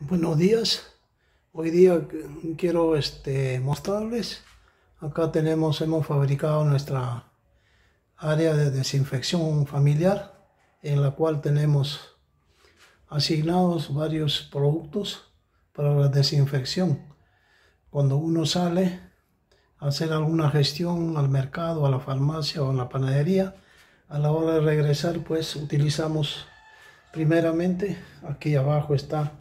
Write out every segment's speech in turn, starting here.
Buenos días. Hoy día quiero mostrarles. Acá hemos fabricado nuestra área de desinfección familiar, en la cual tenemos asignados varios productos para la desinfección. Cuando uno sale a hacer alguna gestión al mercado, a la farmacia o a la panadería, a la hora de regresar pues utilizamos primeramente, aquí abajo está,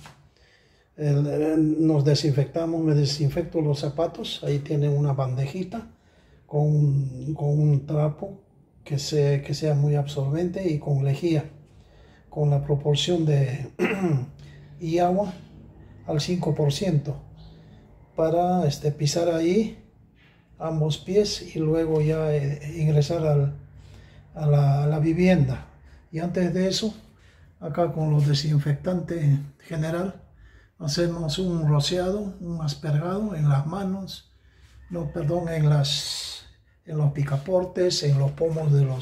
nos desinfectamos, me desinfecto los zapatos. Ahí tienen una bandejita con un trapo que sea muy absorbente y con lejía, con la proporción de y agua al 5% para pisar ahí ambos pies y luego ya ingresar a la vivienda. Y antes de eso, acá con los desinfectantes general, hacemos un rociado, un aspergado en las manos, no, perdón, en los picaportes, en los pomos de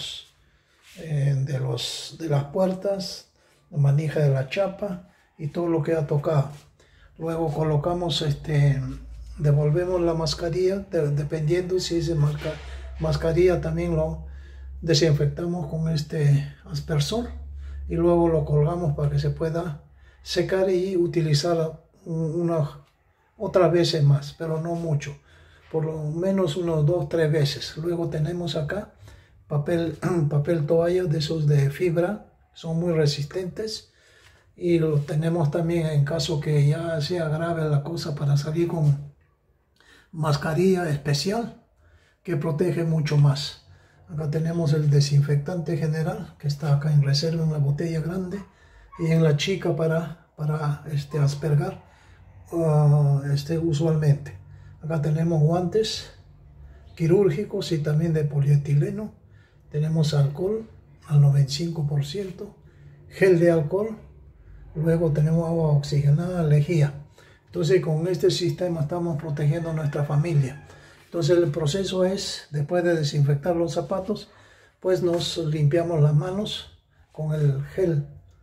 las puertas, la manija de la chapa y todo lo que ha tocado. Luego colocamos, devolvemos la mascarilla, dependiendo si es mascarilla, también lo desinfectamos con este aspersor y luego lo colgamos para que se pueda secar y utilizar otras veces más, pero no mucho, por lo menos unos 2-3 veces. Luego tenemos acá papel toalla de esos de fibra, son muy resistentes, y lo tenemos también en caso que ya sea grave la cosa, para salir con mascarilla especial que protege mucho más. Acá tenemos el desinfectante general que está acá en reserva en la botella grande y en la chica para aspergar usualmente. Acá tenemos guantes quirúrgicos y también de polietileno. Tenemos alcohol al 95%, gel de alcohol, luego tenemos agua oxigenada, lejía. Entonces con este sistema estamos protegiendo a nuestra familia. Entonces el proceso es, después de desinfectar los zapatos, pues nos limpiamos las manos con el gel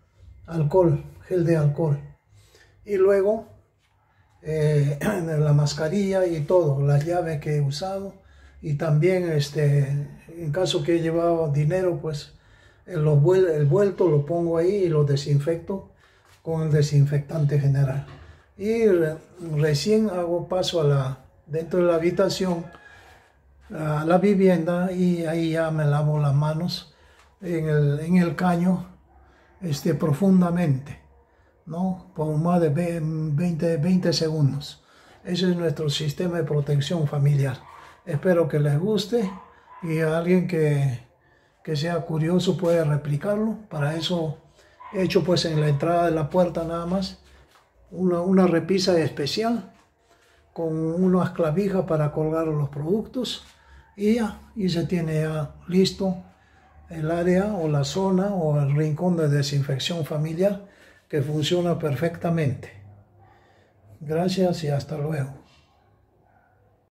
de alcohol. Y luego la mascarilla y todo, las llaves que he usado. Y también en caso que he llevado dinero, pues el vuelto lo pongo ahí y lo desinfecto con el desinfectante general. Y recién hago paso dentro de la habitación, a la vivienda, y ahí ya me lavo las manos en el caño profundamente, ¿no? Por más de 20 segundos. Ese es nuestro sistema de protección familiar. Espero que les guste, y a alguien que sea curioso puede replicarlo. Para eso he hecho pues en la entrada de la puerta nada más una repisa especial con unas clavijas para colgar los productos, y se tiene ya listo el área o la zona o el rincón de desinfección familiar, que funciona perfectamente. Gracias y hasta luego.